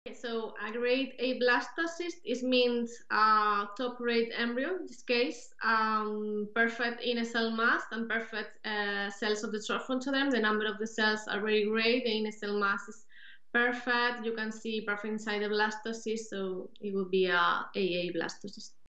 So a grade A blastocyst means top rate embryo, in this case, perfect inner cell mass and perfect cells of the trophon to them. The number of the cells are very great. The inner cell mass is perfect. You can see perfect inside the blastocyst, so it will be a AA blastocyst.